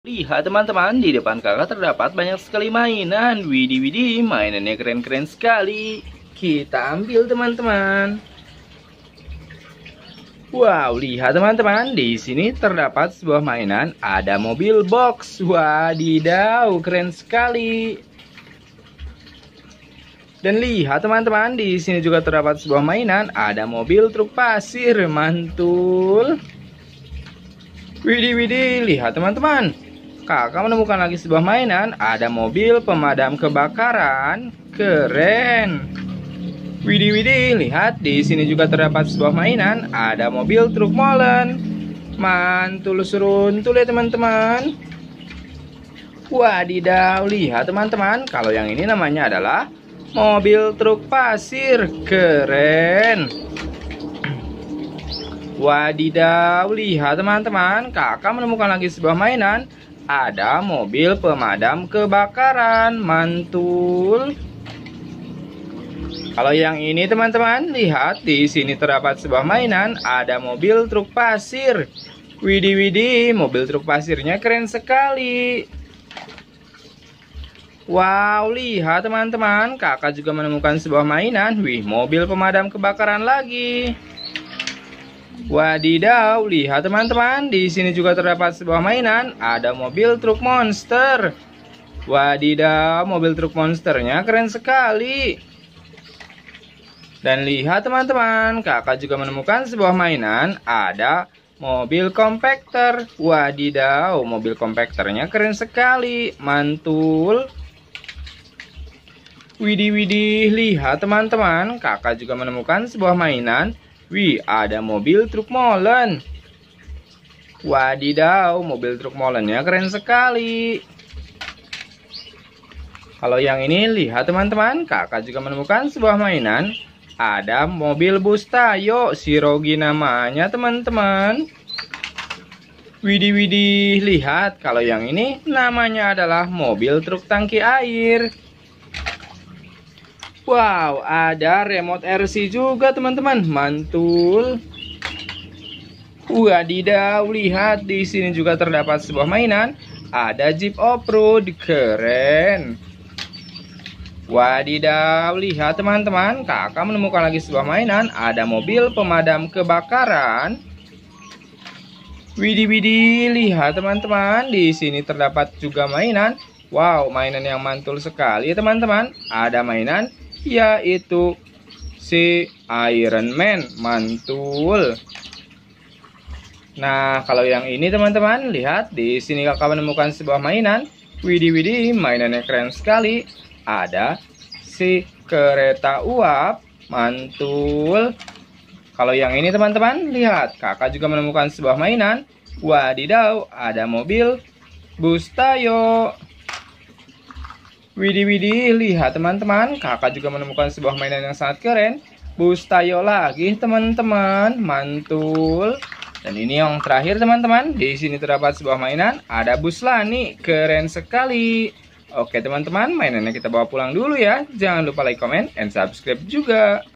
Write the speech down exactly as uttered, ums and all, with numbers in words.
Lihat teman-teman, di depan kakak terdapat banyak sekali mainan. Widih widih, mainannya keren-keren sekali. Kita ambil teman-teman. Wow, lihat teman-teman, di sini terdapat sebuah mainan, ada mobil box. Wadidaw, keren sekali. Dan lihat teman-teman, di sini juga terdapat sebuah mainan, ada mobil truk pasir. Mantul. Widih widih, lihat teman-teman. Kakak menemukan lagi sebuah mainan, ada mobil pemadam kebakaran. Keren. Widih widih, lihat di sini juga terdapat sebuah mainan, ada mobil truk molen. Mantul seruntul ya teman-teman. Wadidaw, lihat teman-teman, kalau yang ini namanya adalah mobil truk pasir. Keren. Wadidaw, lihat teman-teman, kakak menemukan lagi sebuah mainan, ada mobil pemadam kebakaran. Mantul. Kalau yang ini teman-teman, lihat di sini terdapat sebuah mainan, ada mobil truk pasir. Widih widih, mobil truk pasirnya keren sekali. Wow, lihat teman-teman, kakak juga menemukan sebuah mainan. Wih, mobil pemadam kebakaran lagi. Wadidaw, lihat teman-teman, di sini juga terdapat sebuah mainan, ada mobil truk monster. Wadidaw, mobil truk monsternya keren sekali. Dan lihat teman-teman, kakak juga menemukan sebuah mainan, ada mobil kompakter. Wadidaw, mobil kompakternya keren sekali. Mantul. Widih widih, lihat teman-teman, kakak juga menemukan sebuah mainan. Wih, ada mobil truk molen. Wadidaw, mobil truk molennya keren sekali. Kalau yang ini, lihat teman-teman, kakak juga menemukan sebuah mainan, ada mobil bus Tayo, Sirogi namanya teman-teman. Widih widih, lihat, kalau yang ini namanya adalah mobil truk tangki air. Wow, ada remote R C juga teman-teman. Mantul. Wadidaw, lihat di sini juga terdapat sebuah mainan, ada Jeep Off-Road. Keren. Wadidaw, lihat teman-teman, kakak menemukan lagi sebuah mainan, ada mobil pemadam kebakaran. Widih widih, lihat teman-teman, di sini terdapat juga mainan. Wow, mainan yang mantul sekali teman-teman. Ada mainan yaitu si Iron Man. Mantul. Nah, kalau yang ini teman-teman, lihat di sini kakak menemukan sebuah mainan. Widih widih, mainannya keren sekali. Ada si kereta uap. Mantul. Kalau yang ini teman-teman, lihat, kakak juga menemukan sebuah mainan. Wadidaw, ada mobil bus Tayo. Widih widih, lihat teman-teman, kakak juga menemukan sebuah mainan yang sangat keren, bus Tayo lagi teman-teman. Mantul. Dan ini yang terakhir teman-teman, di sini terdapat sebuah mainan, ada bus Lani. Keren sekali. Oke teman-teman, mainannya kita bawa pulang dulu ya. Jangan lupa like, comment, and subscribe juga.